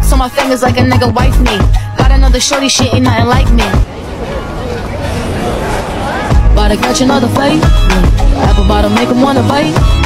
rocks on my fingers like a nigga wife me. Got another shorty, shit ain't nothing like me. About to catch another fight. Apple bottom make him wanna bite.